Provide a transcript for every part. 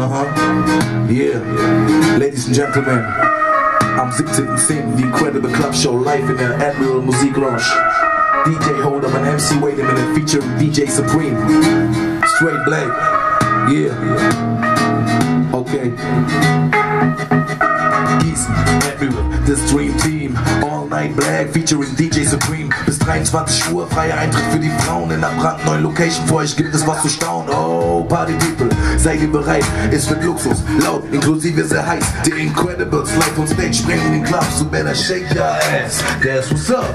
Yeah, ladies and gentlemen, am 17.10. die Incredible Club Show live in der Admiral Musik Lounge. DJ Hold'em and MC Wait a Minute featuring DJ Supreme. Straight Black, yeah, okay. Gießen, Admiral, das Dream Team. All Night Black featuring DJ Supreme. Bis 23 Uhr, freier Eintritt für die Frauen in der brandneuen Location. Vor euch gibt es was zu staunen. Oh, Party People, seid ihr bereit? Es wird Luxus, laut, inklusive sehr heiß. Die Incredibles live on stage sprengen den Club. So better shake your ass, that's what's up.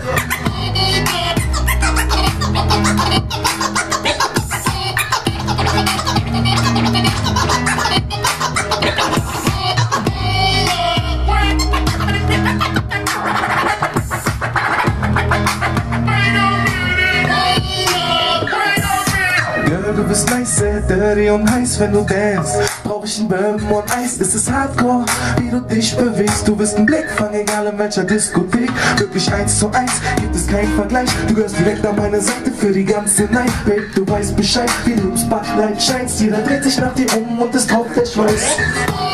Du bist nice, sehr dirty und heiß, wenn du dance. Brauch ich ein Bourbon und Eis, ist es Hardcore, wie du dich bewegst. Du bist ein Blickfang, egal in welcher Diskothek. Wirklich 1:1, gibt es keinen Vergleich. Du gehörst direkt an meine Seite für die ganze Night. Babe, du weißt Bescheid, wie du im Spotlight scheinst. Jeder dreht sich nach dir um und es tropft der Schweiß.